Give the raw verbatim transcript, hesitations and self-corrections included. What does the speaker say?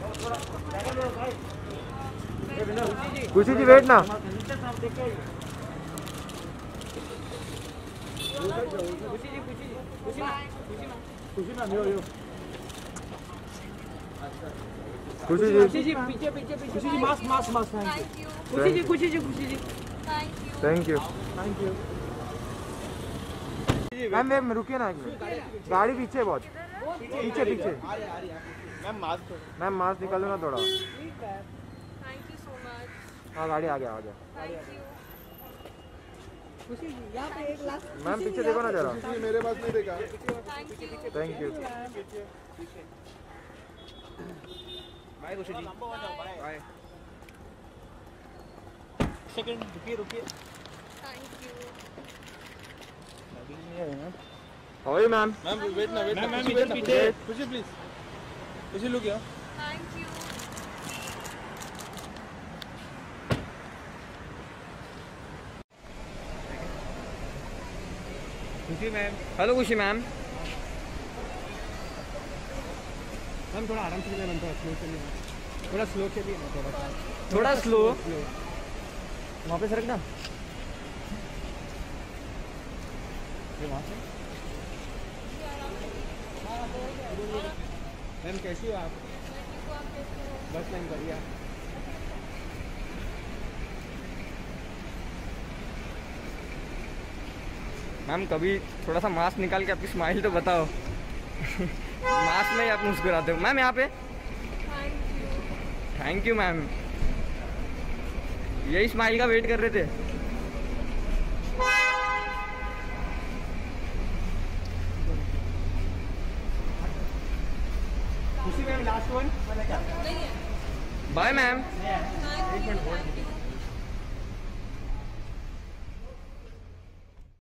खुशी जी वेट ना। खुशी जी खुशी जी पीछे पीछे पीछे Khushi ji mask mask mask thank you Khushi ji Khushi ji Khushi ji thank you thank you. Ma'am ma'am रुकिए ना एक मिनट, गाड़ी पीछे बहुत पीछे पीछे। मैम मास्क मैम मास्क निकालो ना थोड़ा। Thank you so much. हाँ गाड़ी आ गया आ गया। Thank you. खुशी जी यहाँ पे एक लास्ट मैम पीछे देखो ना जरा। मेरे पास नहीं देखा। Thank you. Thank you. Bye Khushi ji bye. Second रुकिए रुकिए। Thank you. How are you ma'am? Ma'am wait ना वेट मैम ना मैम इधर पीछे खुशी प्लीज खुशी लुक यार। Thank you. Khushi ma'am. Hello Khushi ma'am. Ma'am थोड़ा आराम से चलिए मैम, थोड़ा स्लो चलिए, थोड़ा स्लो चलिए ना, थोड़ा थोड़ा स्लो। स्लो। वहाँ पे सरक ना। ये वहाँ से मैम कैसी हो आप? बस मैम बढ़िया। मैम कभी थोड़ा सा मास्क निकाल के आपकी स्माइल तो बताओ। मास्क में ही आप मुस्कुराते हो। मैम यहाँ पे thank you. Thank you ma'am. यही स्माइल का वेट कर रहे थे। खुशी मैम लास्ट वन नहीं है। Bye ma'am. Thank you.